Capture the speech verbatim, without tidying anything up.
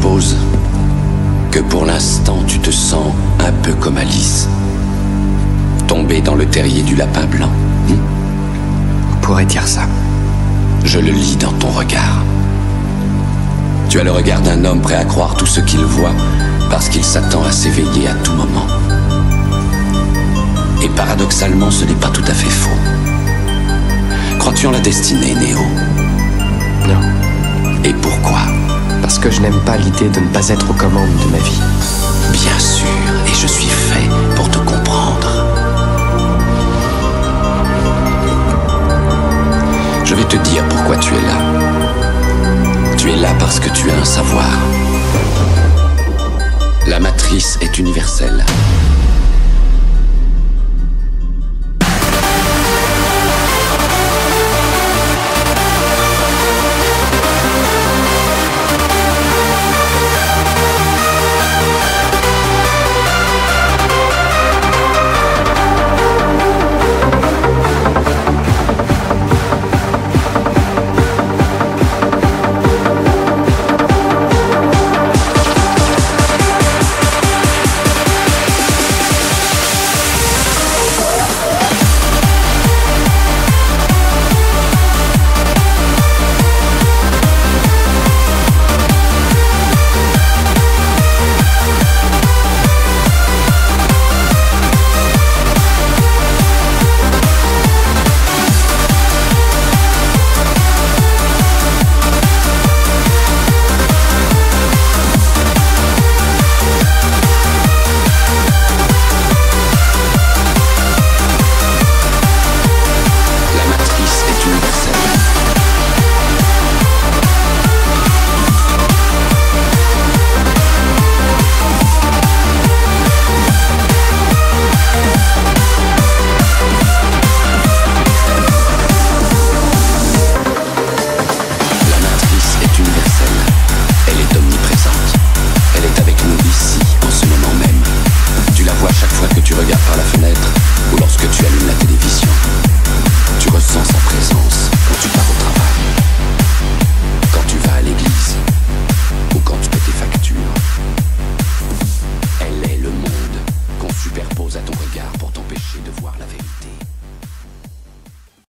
suppose que pour l'instant tu te sens un peu comme Alice, tombée dans le terrier du lapin blanc. Hmm? On pourrait dire ça. Je le lis dans ton regard. Tu as le regard d'un homme prêt à croire tout ce qu'il voit parce qu'il s'attend à s'éveiller à tout moment. Et paradoxalement, ce n'est pas tout à fait faux. Crois-tu en la destinée, Néo? Non. Et pourquoi? Parce que je n'aime pas l'idée de ne pas être aux commandes de ma vie. Bien sûr, et je suis fait pour te comprendre. Je vais te dire pourquoi tu es là. Tu es là parce que tu as un savoir. La matrice est universelle.